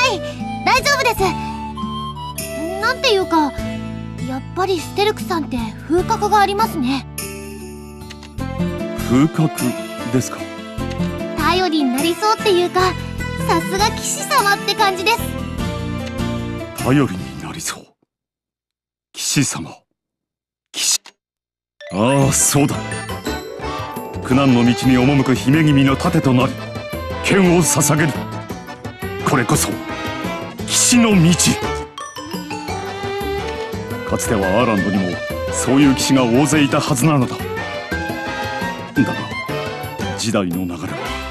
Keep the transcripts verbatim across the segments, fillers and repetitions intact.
はい大丈夫です。なんていうかやっぱりステルクさんって風格がありますね。 風格ですか？ 頼りになりそうっていうか、さすが騎士様って感じです。 頼りになりそう。騎士様。騎士。ああ、そうだ。苦難の道に赴く姫君の盾となり、剣を捧げる。これこそ騎士の道。かつてはアーランドにもそういう騎士が大勢いたはずなのだ。だが時代の流れは。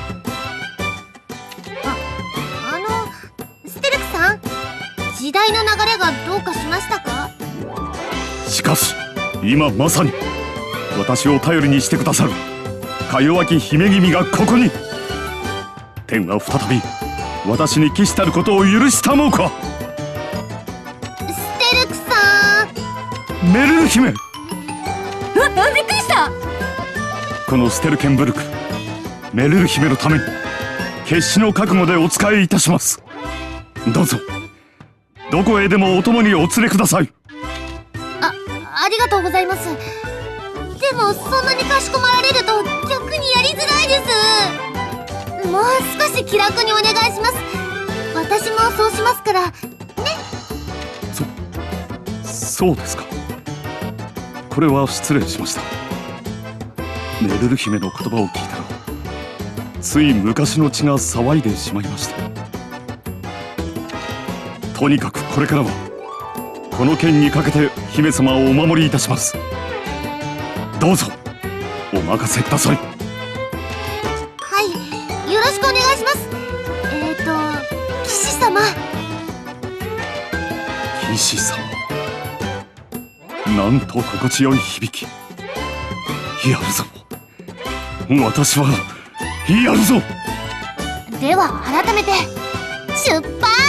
あ、あのステルクさん、時代の流れがどうかしましたか？ しかし今まさに私を頼りにしてくださるか弱き姫君がここに。天は再び私に騎士たることを許したのか。 ステルクさん。 メルル姫。 うわ、びっくりした。 このステルケンブルク、メルル姫のために決死の覚悟でお仕えいたします。どうぞどこへでもお供にお連れください。 あ、ありがとうございます。でもそんなにかしこまられると逆にやりづらいです。もう少し気楽にお願いします。私もそうしますからね。 そそうですか。これは失礼しました。メルル姫の言葉を聞いたらつい昔の血が騒いでしまいました。とにかくこれからはこの剣にかけて姫様をお守りいたします。どうぞお任せください。 はい、よろしくお願いします。えーと騎士様。 騎士様。なんと心地よい響き。やるぞ私はやるぞ。 では改めて出発。